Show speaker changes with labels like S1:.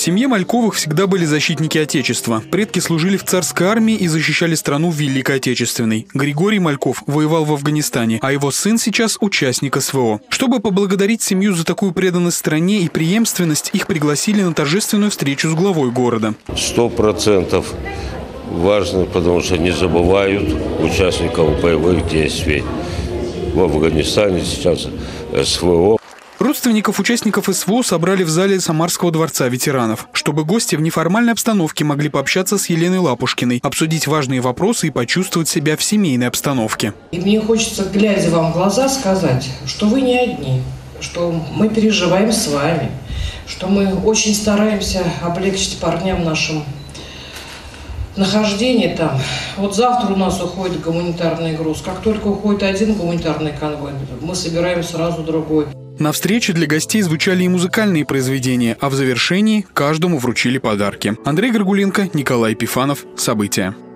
S1: семье Мальковых всегда были защитники Отечества. Предки служили в царской армии и защищали страну в Великой Отечественной. Григорий Мальков воевал в Афганистане, а его сын сейчас участник СВО. Чтобы поблагодарить семью за такую преданность стране и преемственность, их пригласили на торжественную встречу с главой города.
S2: 100% важно, потому что не забывают участников боевых действий в Афганистане, сейчас СВО.
S1: Родственников участников СВО собрали в зале Самарского дворца ветеранов, чтобы гости в неформальной обстановке могли пообщаться с Еленой Лапушкиной, обсудить важные вопросы и почувствовать себя в семейной обстановке.
S3: И мне хочется, глядя вам в глаза, сказать, что вы не одни, что мы переживаем с вами, что мы очень стараемся облегчить парням нашим нахождение там. Вот завтра у нас уходит гуманитарный груз. Как только уходит один гуманитарный конвой, мы собираем сразу другой.
S1: На встрече для гостей звучали и музыкальные произведения, а в завершении каждому вручили подарки. Андрей Горгуленко, Николай Епифанов. События.